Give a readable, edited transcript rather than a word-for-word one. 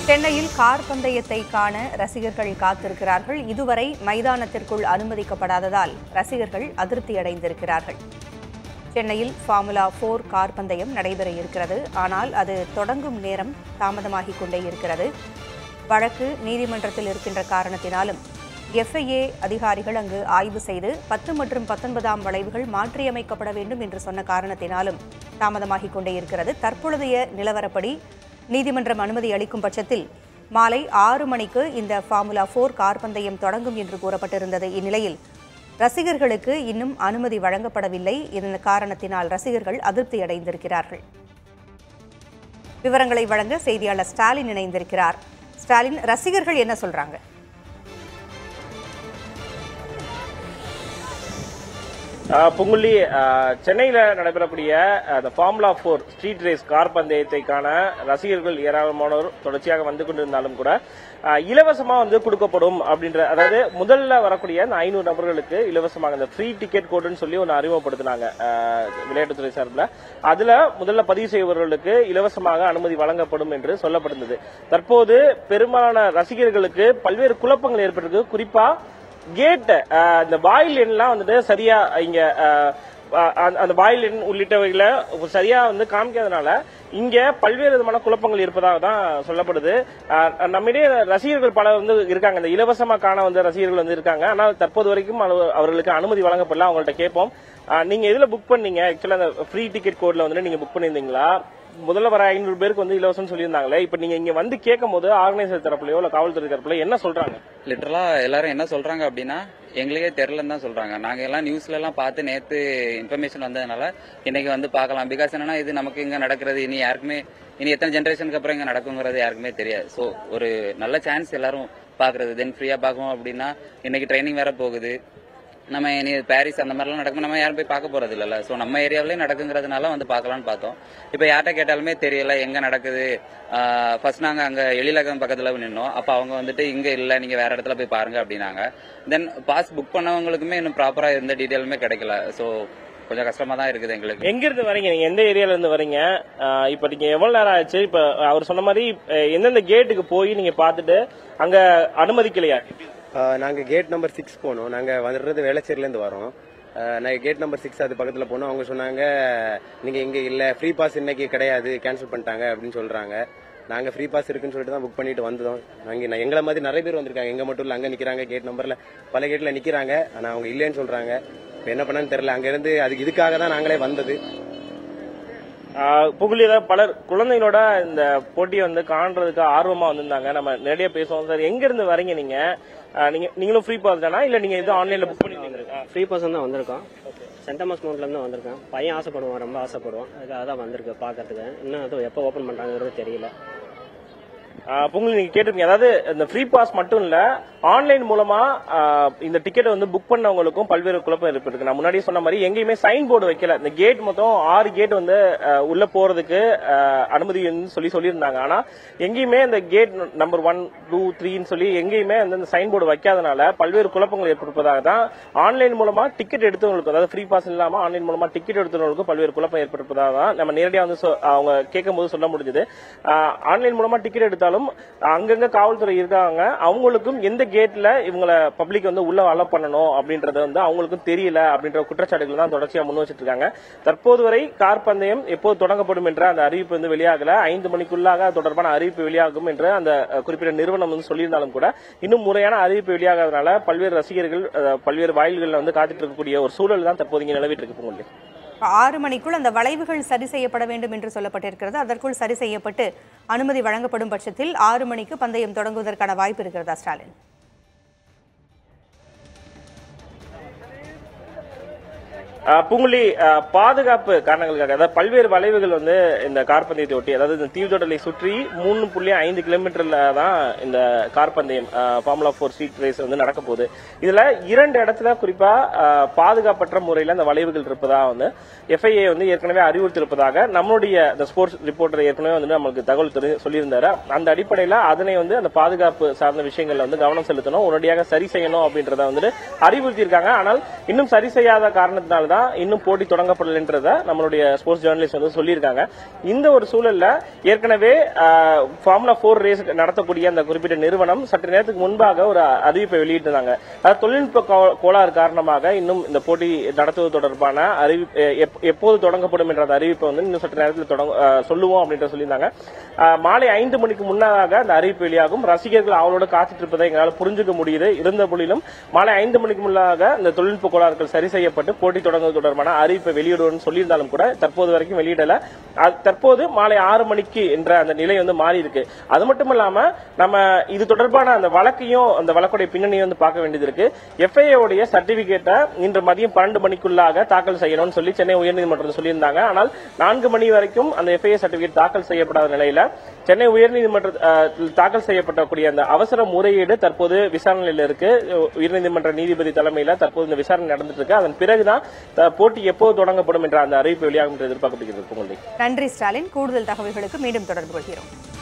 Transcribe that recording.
சென்னையில் கார் பந்தயத்தை காண ரசிகர்கள் காத்திருக்கிறார்கள். இதுவரை மைதானத்திற்குள் அனுமதிக்கப்படாததால் ரசிகர்கள் அதிருப்தியடைந்திருக்கிறார்கள். சென்னையில் ஃபார்முலா 4 கார் பந்தயம் நடைபெற இருக்கிறது. ஆனால் அது தொடங்கும் நேரம் தாமதமாகிக் கொண்டே இருக்கிறது. வழக்கு நீதிமன்றத்தில் இருக்கின்ற காரணத்தினாலும் FIA அதிகாரிகள் அங்கு ஆய்வு செய்து 10 மற்றும் 19ஆம் வளைவுகள் மாற்றியமைக்கப்பட வேண்டும் என்று சொன்ன காரணத்தினாலும் தாமதமாகிக் கொண்டே இருக்கிறது. தற்பொழுதைய நிலவரப்படி நீதிமன்றம் அனுமதி அளிக்கும் பட்சத்தில் மாலை 6 மணிக்கு இந்த ஃபார்முலா 4 கார் பந்தயம் தொடங்கும் என்று கூறப்பட்டிருந்தது. இந்நிலையில் ரசிகர்களுக்கு இன்னும் அனுமதி வழங்கப்படவில்லை. இதன் காரணத்தினால் ரசிகர்கள் அதிருப்தியடைந்திருக்கிறார்கள். விவரங்களை வழங்க செய்தியாளர் ஸ்டாலின் இணைந்திருக்கிறார். ஸ்டாலின், ரசிகர்கள் என்ன சொல்றாங்க? புங்குள்ளி, சென்னையில் நடைபெறக்கூடிய அந்த ஃபார்முலா 4 ஸ்ட்ரீட் ரேஸ் கார் பந்தயத்தைக்கான ரசிகர்கள் ஏராளமானோர் தொடர்ச்சியாக வந்து கொண்டிருந்தாலும் கூட இலவசமா கொடுக்கப்படும் அப்படின்ற, அதாவது முதல்ல வரக்கூடிய அந்த 500 நபர்களுக்கு இலவசமாக அந்த ஃப்ரீ டிக்கெட் கோடுன்னு சொல்லி ஒன்று அறிமுகப்படுத்தினாங்க விளையாட்டுத்துறை சார்பில். அதுல முதல்ல பதிவு செய்பவர்களுக்கு இலவசமாக அனுமதி வழங்கப்படும் என்று சொல்லப்படுகிறது. தற்போது பெரும்பாலான ரசிகர்களுக்கு பல்வேறு குழப்பங்கள் ஏற்பட்டிருக்கு. குறிப்பா கேட், இந்த வாயில் எண்லாம் சரியா இங்க அந்த வாயில் எண் உள்ளிட்டவைகளை சரியா காமிக்காதனால இங்க பல்வேறு விதமான குழப்பங்கள் இருப்பதாக தான் சொல்லப்படுது. நம்மிடையே ரசிகர்கள் பலர் இருக்காங்க, இந்த இலவசமா காண ரசிகர்கள் இருக்காங்க. ஆனால் தற்போது வரைக்கும் அவர்களுக்கு அனுமதி வழங்கப்படல. அவங்கள்ட்ட கேட்போம், நீங்க எதுல புக் பண்ணீங்க? ஆக்சுவலா அந்த ஃப்ரீ டிக்கெட் கோட்ல நீங்க புக் பண்ணிருந்தீங்களா? முதல்ல வர 500 பேருக்கு இலவசம் சொல்லியிருந்தாங்களே, இப்ப நீங்க இங்க கேட்கும் போது ஆர்கனைசர் தரப்புலயோ இல்ல காவல்துறை தரப்புல என்ன சொல்றாங்க? லிட்டரலா எல்லாரும் என்ன சொல்றாங்க அப்படின்னா, எங்களுக்கே தெரியலன்னு தான் சொல்றாங்க. நாங்க எல்லாம் நியூஸ்ல எல்லாம் பார்த்து நேத்து இன்ஃபர்மேஷன் வந்ததுனால இன்னைக்கு பார்க்கலாம். பிகாஸ் என்னன்னா, இது நமக்கு இங்க நடக்கிறது இனி எத்தனை ஜெனரேஷனுக்கு அப்புறம் இங்க நடக்குங்கிறது யாருக்குமே தெரியாது. சோ ஒரு நல்ல சான்ஸ் எல்லாரும் பாக்குறது. தென் ஃப்ரீயா பார்க்கணும் அப்படின்னா இன்னைக்கு ட்ரைனிங் வேற போகுது. நம்ம இனி பாரிஸ் அந்த மாதிரிலாம் நடக்கும், நம்ம யாரும் போய் பார்க்க போறது இல்லைல்ல. ஸோ நம்ம ஏரியாவிலே நடக்குங்கிறதுனால பார்க்கலாம்னு பார்த்தோம். இப்போ யார்கிட்ட கேட்டாலுமே தெரியல எங்க நடக்குது. ஃபர்ஸ்ட் நாங்க அங்க எழிலகம் பக்கத்துல நின்னோம். அப்ப அவங்க இங்க இல்ல, நீங்க வேற இடத்துல போய் பாருங்க அப்படின்னாங்க. தென் பாஸ் புக் பண்ணவங்களுக்குமே இன்னும் ப்ராப்பரா எந்த டீட்டெயிலுமே கிடைக்கல. ஸோ கொஞ்சம் கஷ்டமா தான் இருக்குது எங்களுக்கு. எங்க இருந்து வரீங்க? நீங்க எந்த ஏரியால இருந்து வரீங்க? இப்ப நீங்க எவ்வளவு நேரம் ஆச்சு? இப்ப அவர் சொன்ன மாதிரி எந்தெந்த கேட்டுக்கு போய் நீங்க பாத்துட்டு அங்க அனுமதிக்கலையா? நாங்க கேட் நம்பர் 6 போனோம். நாங்க வர்றது வேளச்சேரியில இருந்து வரோம். நாங்க கேட் நம்பர் 6 அது பக்கத்துல போனோம். அவங்க சொன்னாங்க, நீங்க இங்க இல்ல, ஃப்ரீ பாஸ் இன்னைக்கு கிடையாது, கேன்சல் பண்ணிட்டாங்க அப்படின்னு சொல்றாங்க. நாங்க ஃப்ரீ பாஸ் இருக்குன்னு சொல்லிட்டு தான் புக் பண்ணிட்டு வந்தோம். நாங்க எங்களை மாதிரி நிறைய பேர் வந்திருக்காங்க. எங்க மட்டும் இல்ல, அங்க நிக்கிறாங்க, கேட் நம்பர்ல பல கேட்ல நிக்கிறாங்க. ஆனா அவங்க இல்லைன்னு சொல்றாங்க. இப்ப என்ன பண்ணான்னு தெரியல. அங்க இருந்து இதுக்காக தான் நாங்களே வந்தது. புகழில பலர் குழந்தைகளோட இந்த போட்டியை காண்றதுக்கு ஆர்வமா வந்திருந்தாங்க. நம்ம நேரடியா பேசுவோம். சார், எங்க இருந்து வரீங்க நீங்க? நீங்களும் ஃப்ரீ பாஸ் தானா இல்ல நீங்க எதுவும் ஆன்லைன்ல புக் பண்ணிருக்கீங்க? ஃப்ரீ பாஸ் தான் வந்திருக்கோம். சென்ட் தாமஸ் மவுண்ட்ல இருந்து வந்திருக்கேன். பையன் ஆசைப்படுவான், ரொம்ப ஆசைப்படுவான். அதுக்காக தான் வந்திருக்கு பாக்கிறதுக்கு. இன்னும் அது எப்போ ஓபன் பண்றாங்கிறது தெரியல. பொங்கல் நீங்க கேட்டிருக்கீங்க, அதாவது இந்த ஃப்ரீ பாஸ் மட்டும் இல்ல, ஆன்லைன் மூலமா இந்த டிக்கெட் புக் பண்ணவங்களுக்கும் பல்வேறு குழப்பம் ஏற்பட்டிருக்கு. நான் முன்னாடியே சொன்ன மாதிரி எங்கேயுமே சைன் போர்டு வைக்கல. இந்த கேட் மொத்தம் 6 கேட் உள்ள போறதுக்கு அனுமதி சொல்லியிருந்தாங்க. ஆனா எங்கேயுமே இந்த கேட் நம்பர் 1, 2, 3 சொல்லி எங்கேயுமே அந்த சைன் போர்டு வைக்காதனால பல்வேறு குழப்பங்கள் ஏற்பட்டிருப்பதாக தான் ஆன்லைன் மூலமா டிக்கெட் எடுத்தவங்களுக்கு, அதாவது ஃப்ரீ பாஸ் இல்லாம ஆன்லைன் மூலமா டிக்கெட் எடுத்தவங்களுக்கும் பல்வேறு குழப்பம் ஏற்பட்டிருப்பதாக தான் நம்ம நேரடியா அவங்க கேட்கும் போது சொல்ல முடிஞ்சது. ஆன்லைன் மூலமா டிக்கெட் எடுத்தாலும் அங்கங்க காவல்துறை இருக்காங்க. அவங்களுக்கும் எந்த கேட்ல இவங்களை பப்ளிக் உள்ள அலோவ் பண்ணணும் அப்படின்றது அவங்களுக்கும் தெரியல அப்படின்ற குற்றச்சாட்டுகள் தான் தொடர்ச்சியா முன் வச்சிட்டு இருக்காங்க. தற்போது வரை கார் பந்தயம் எப்போது தொடங்கப்படும் என்ற அந்த அறிவிப்பு வெளியாகல. 5 மணிக்குள்ளாக தொடர்பான அறிவிப்பு வெளியாகும் என்று அந்த குறிப்பிட்ட நிறுவனம் சொல்லியிருந்தாலும் கூட இன்னும் முறையான அறிவிப்பு வெளியாகாதனால பல்வேறு ரசிகர்கள் பல்வேறு வாயில்களில் காத்துட்டு இருக்கக்கூடிய ஒரு சூழல் தான் தற்போது இங்கே நிலவிட்டு இருக்கு. 6 மணிக்குள் அந்த வளைவுகள் சரி செய்யப்பட வேண்டும் என்று சொல்லப்பட்டிருக்கிறது. அதற்குள் சரி செய்யப்பட்டு அனுமதி வழங்கப்படும் பட்சத்தில் 6 மணிக்கு பந்தயம் தொடங்குவதற்கான வாய்ப்பு இருக்கிறதா ஸ்டாலின்? புங்குழி, பாதுகாப்பு காரணங்களுக்காக, அதாவது பல்வேறு வளைவுகள் இந்த கார் பந்தயத்தை ஒட்டி, அதாவது இந்த தீவுத்தொடலை சுற்றி 3.5 கிலோமீட்டர்ல தான் இந்த கார் பந்தயம் ஃபார்முலா 4 ஸ்ட்ரீட் ரேஸ் நடக்க போகுது. இதுல 2 இடத்துல குறிப்பா பாதுகாப்பற்ற முறையில் அந்த வளைவுகள் இருப்பதா FIA ஏற்கனவே அறிவுறுத்திருப்பதாக நம்மளுடைய இந்த ஸ்போர்ட்ஸ் ரிப்போர்ட்டர் ஏற்கனவே நமக்கு தகவல் சொல்லியிருந்தாரு. அந்த அடிப்படையில் அதனை அந்த பாதுகாப்பு சார்ந்த விஷயங்கள்ல கவனம் செலுத்தணும், உடனடியாக சரி செய்யணும் அப்படின்றத அறிவுறுத்தியிருக்காங்க. ஆனால் இன்னும் சரி செய்யாத காரணத்தினால்தான் தான் இன்னும் போட்டி தொடங்கப்படலைன்றத நம்மளுடைய ஸ்போர்ட்ஸ் ஜேர்னலிஸ்ட் வந்து சொல்லியிருக்காங்க. இந்த ஒரு சூழல்ல ஏற்கனவே ஃபார்முலா 4 ரேஸ் நடத்தக்கூடிய அந்த குறிப்பிட்ட நிறுவனம் சற்று நேரத்துக்கு முன்பாக ஒரு அறிவிப்பை வெளியிட்டிருந்தாங்க. அதாவது தொழில்நுட்ப கோளாறு காரணமாக இன்னும் இந்த போட்டி நடத்துவது தொடர்பான எப்போது தொடங்கப்படும் என்ற அறிவிப்பை வந்து இன்னும் சற்று நேரத்தில் சொல்லுவோம் அப்படின்ற சொல்லியிருந்தாங்க. மாலை 5 மணிக்கு முன்னதாக அந்த அறிவிப்பு வெளியாகும். ரசிகர்கள் அவளோட காத்துட்டு இருப்பதை எங்களால் புரிஞ்சுக்க முடியுது. இருந்த போதிலும் மாலை 5 மணிக்கு முன்னதாக இந்த தொழில்நுட்ப கோளாறுகள் சரி செய்யப்பட்டு போட்டி தொடங்குவது தொடர்பான அறிவிப்பை வெளியிடுவோம் சொல்லியிருந்தாலும் கூட தற்போது வரைக்கும் வெளியிடல. தற்போது மாலை 6 மணிக்கு என்ற அந்த நிலை வந்து மாறி இருக்கு. அது மட்டும் இல்லாம நம்ம இது தொடர்பான அந்த வழக்கையும் அந்த வழக்குடைய பின்னணியும் வந்து பார்க்க வேண்டியது இருக்கு. FIA உடைய சர்டிபிகேட்டை இன்று மதியம் 12 மணிக்குள்ளாக தாக்கல் செய்யணும்னு சொல்லி சென்னை உயர்நீதிமன்றம் சொல்லியிருந்தாங்க. ஆனால் 4 மணி வரைக்கும் அந்த FIA சர்டிபிகேட் தாக்கல் செய்யப்படாத நிலையில சென்னை உயர்நீதிமன்றத்தில் தாக்கல் செய்யப்படக்கூடிய அந்த அவசர முறையீடு தற்போது விசாரணையில் இருக்கு. உயர்நீதிமன்ற நீதிபதி தலைமையில தற்போது இந்த விசாரணை நடந்துட்டு இருக்கு. அதன் பிறகுதான் போட்டி எப்போது தொடங்கப்படும் என்ற அந்த அறிவிப்பு வெளியாகும் என்று எதிர்பார்க்கப்படுகிறது. நன்றி ஸ்டாலின். கூடுதல் தகவல்களுக்கு மீண்டும் தொடர்பு கொள்கிறோம்.